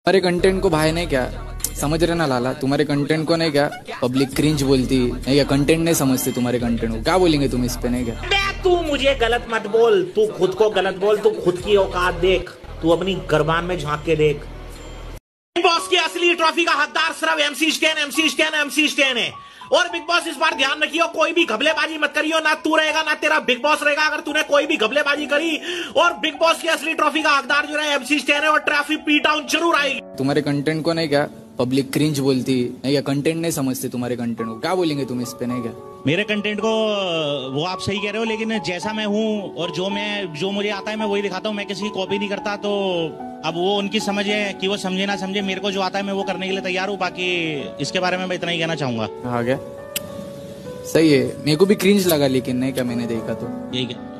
तुम्हारे कंटेंट को भाई नहीं क्या समझ रहे ना लाला, तुम्हारे कंटेंट को नहीं क्या पब्लिक क्रिंज बोलती नहीं क्या, कंटेंट नहीं समझते तुम्हारे कंटेंट को, क्या बोलेंगे तुम इस पे नहीं क्या। तू मुझे गलत मत बोल, तू खुद को गलत बोल, तू खुद की औकात देख, तू अपनी गर्बान में झांक के देख। बिग बॉस की असली ट्रॉफी का हकदार सिर्फ एमसी स्टैन है। और बिग बॉस इस बार ध्यान रखियो, कोई भी घबलेबाजी मत करियो, ना तू रहेगा ना तेरा बिग बॉस रहेगा अगर तूने कोई भी घबलेबाजी करी। और बिग बॉस की असली ट्रॉफी का हकदार जो है एमसी स्टैन है और ट्रॉफी पी डाउन जरूर आएगी। तुम्हारे कंटेंट को नहीं क्या पब्लिक क्रिंज बोलती नहीं क्या, कंटेंट नहीं समझते तुम्हारे कंटेंट को, क्या बोलेंगे तुम इस पे नहीं क्या। मेरे कंटेंट को वो आप सही कह रहे हो, लेकिन जैसा मैं हूँ और जो मुझे आता है मैं वही दिखाता हूँ, मैं किसी की कॉपी नहीं करता। तो अब वो उनकी समझ है कि वो समझे ना समझे, मेरे को जो आता है मैं वो करने के लिए तैयार हूँ। बाकी इसके बारे में मैं इतना ही कहना चाहूंगा। हाँ क्या सही है, मेरे को भी क्रिंज लगा लेकिन नहीं क्या मैंने देखा तो यही क्या।